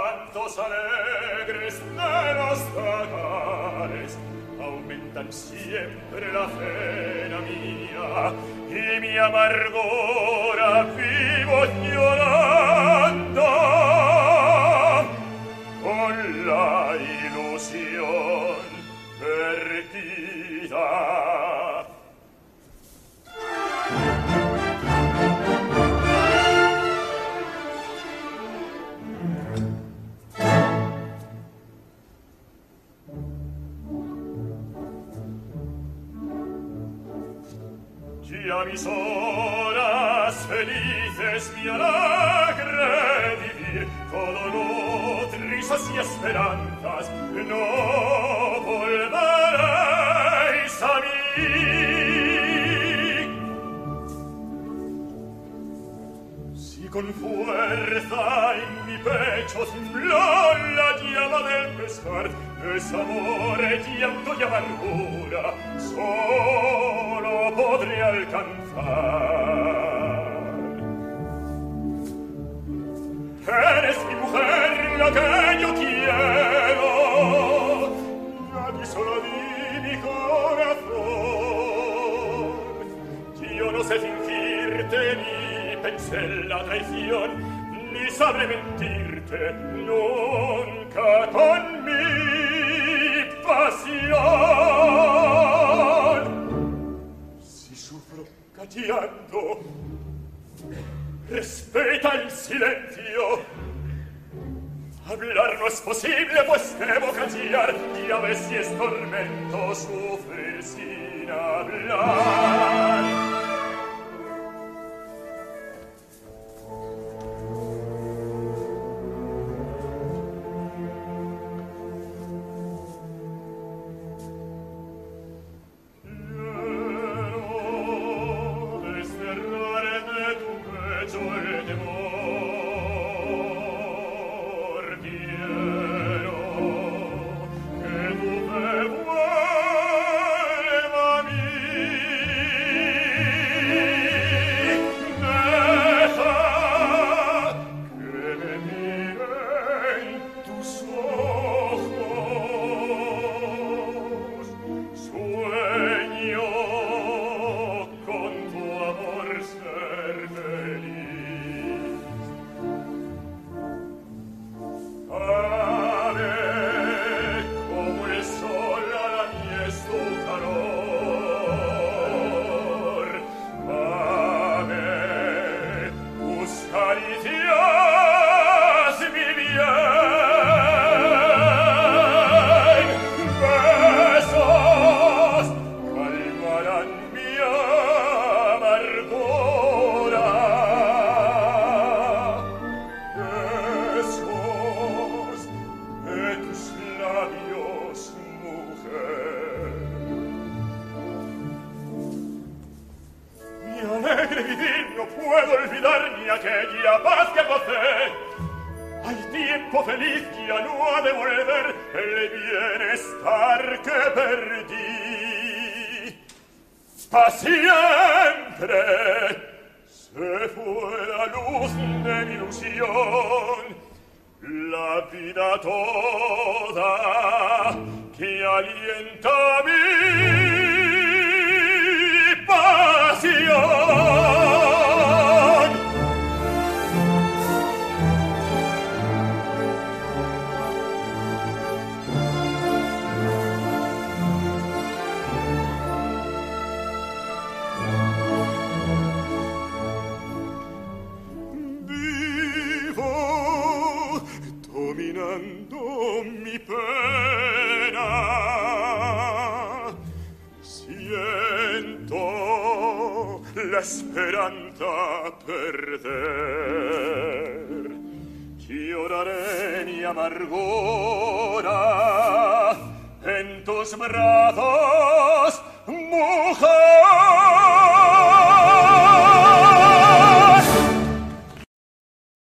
cantos alegres de los zagales aumentan siempre la pena mía y mi amargura vivo llorando con la ilusión perdida. Ya mis horas felices mi alegre vivir, todo luz, risas y esperanzas, no volveréis a mí. Si con fuerza en mi pecho tembló la llama del pesar, es amor, llanto y amargura, solo podré alcanzar. Eres mi mujer, la que yo quiero, nadie solo di mi corazón. Yo no sé fingirte, ni pensé en la traición, ni sabré mentirte nunca con mi pasión. Si sufro callando, respeta el silencio. Hablar no es posible, pues debo callar, y a ver si es tormento sufrir sin hablar. Amargura en tus brazos